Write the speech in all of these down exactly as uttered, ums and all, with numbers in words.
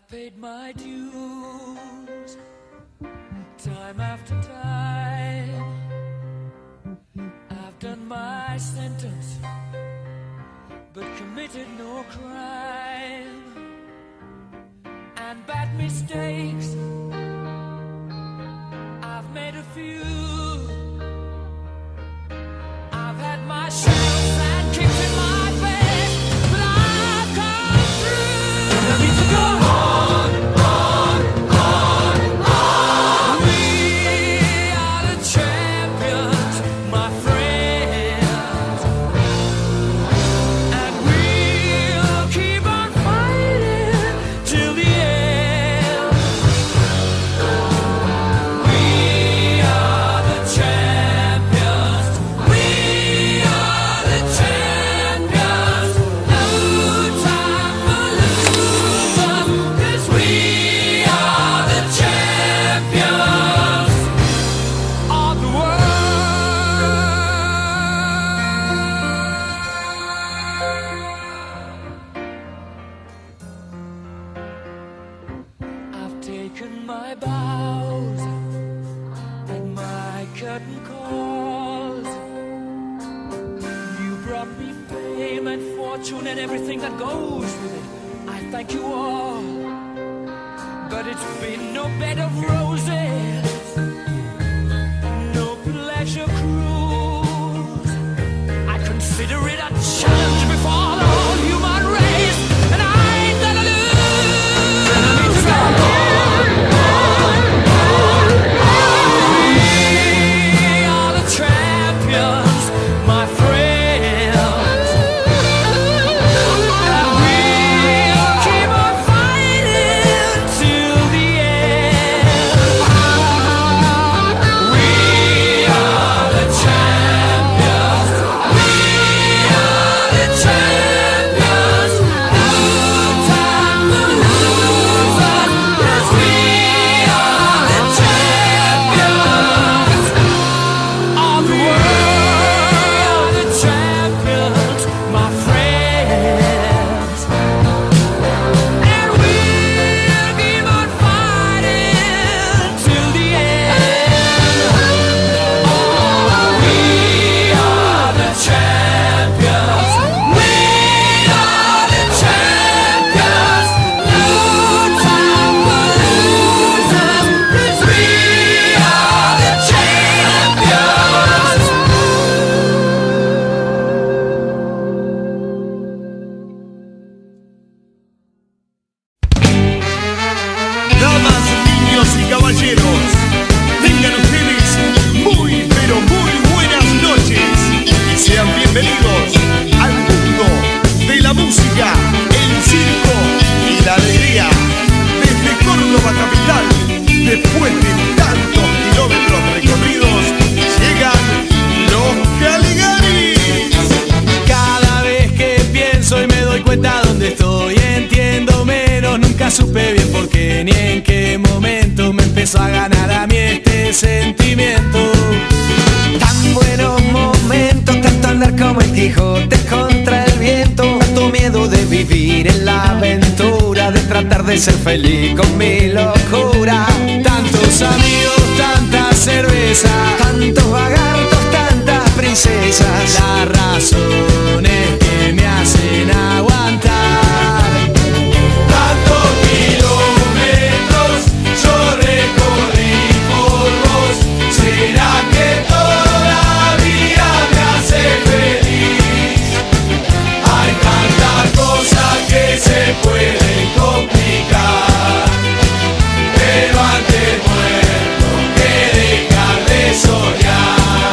paid my dues time after time. I've done my sentence, but committed no crime. And bad mistakes, I've made a few. I've had my shadows and kicks in my face, but I've come through. I need to go on, on, on, on. We are the champions, my friends, and we'll keep on fighting till the end. We are the champions. We are the champions. No time for losers, 'cause we are the champions of the world. I've taken my bows and my curtain calls. You brought me fame and fortune and everything that goes with it. I thank you all, but it's been no bed of roses, no pleasure cruise. I consider it a challenge before the whole human race, and I ain't gonna lose. I need to go on, on, on, on. We are the champions, my friends, and we'll keep on fighting till the end. We are the champions. We are the champions. No time for losers, 'cause we are the champions of the world. The champions, my friends, and we'll keep on fighting till the end. Oh, we are the champions. We are the champions. No time for losers, 'cause we are the champions. Damas, niños y caballeros, tengan ustedes muy, pero muy buenas noches y sean bienvenidos al mundo de la música, el circo y la alegría. Desde Córdoba capital, después de tantos kilómetros recorridos, llegan los Caligaris. Cada vez que pienso y me doy cuenta dónde estoy, entiendo menos, nunca supe bien por qué ni en qué momento me empezó a ganar a mí este sentimiento. Tan buenos momentos, tanto andar como el Quijote contra el viento, tanto miedo de vivir en la aventura, de tratar de ser feliz con mi locura. Tantos amigos, tanta cerveza, Tantos lagartos, tantas princesas, las razones que me hacen aguantar. Tantos kilómetros yo recorrí por vos. ¿Será que todavía me hace feliz? Hay tantas cosas que se pueden complicar, pero antes muerto que dejar de soñar.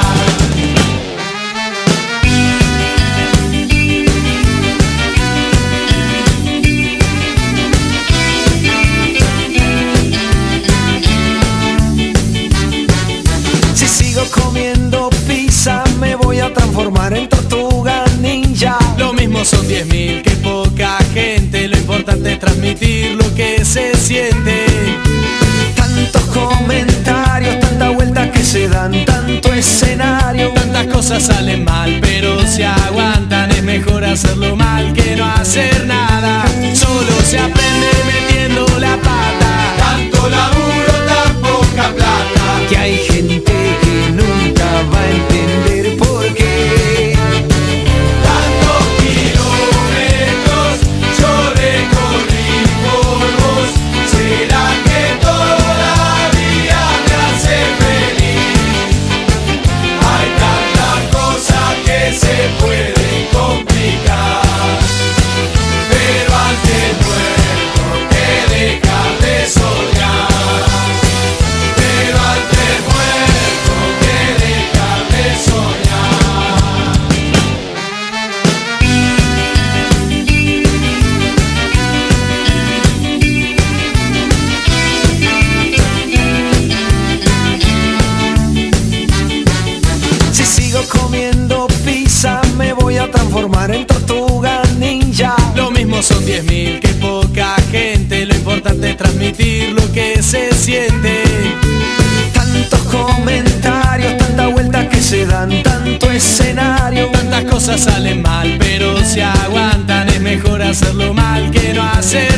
si sigo comiendo pizza me voy a transformar en tortuga ninja. Lo mismo son diez mil que poca gente, lo importante es transmitir lo que se siente. Tantos comentarios, tanta vuelta que se dan, tanto escenario, Tantas cosas salen mal, pero se aguantan. Es mejor hacerlo mal que no hacer nada. Solo se aprende metiendo la transformar en tortuga ninja. Lo mismo son diez mil que poca gente, lo importante es transmitir lo que se siente. Tantos comentarios, tanta vuelta que se dan, tanto escenario. Tantas cosas salen mal, pero si aguantan es mejor hacerlo mal que no hacer